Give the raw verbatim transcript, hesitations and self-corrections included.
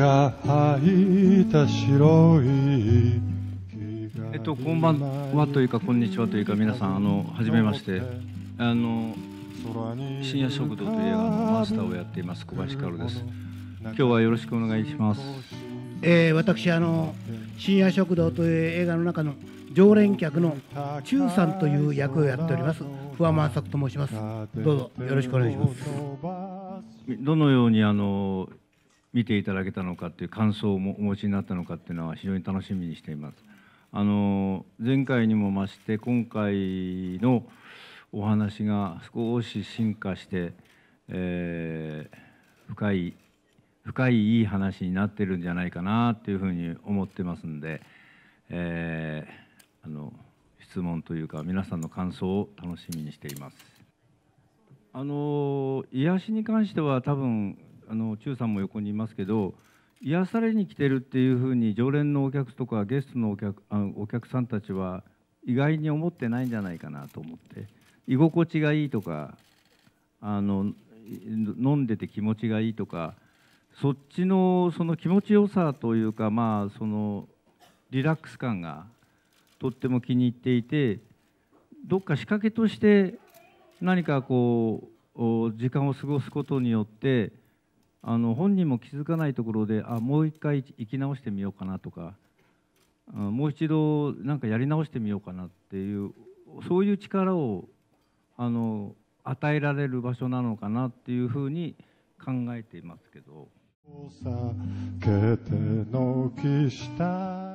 が吐いた白いえっと、こんばんはというか、こんにちはというか、皆さん、あの、はじめまして。あの、深夜食堂という映画のマスターをやっています、小林薫です。今日はよろしくお願いします。 えー、私、あの、深夜食堂という映画の中の常連客の中さんという役をやっております、不破万作と申します。どうぞよろしくお願いします。 どのように、あの、見ていただけたのかという感想をお持ちになったのかっていうのは非常に楽しみにしています。あの前回にも増して今回のお話が少し進化して、えー、深い深いいい話になってるんじゃないかなというふうに思ってますんで、えー、あの質問というか皆さんの感想を楽しみにしています。あの癒しに関しては多分あの中さんも横にいますけど、癒されに来てるっていうふうに常連のお客とかゲストのお客、あのお客さんたちは意外に思ってないんじゃないかなと思って、居心地がいいとか、あの飲んでて気持ちがいいとか、そっちのその気持ちよさというか、まあそのリラックス感がとっても気に入っていて、どっか仕掛けとして何かこう時間を過ごすことによってあの本人も気づかないところで、あもう一回生き直してみようかなとか、もう一度なんかやり直してみようかなっていう、そういう力をあの与えられる場所なのかなっていうふうに考えていますけど。 避けて軒下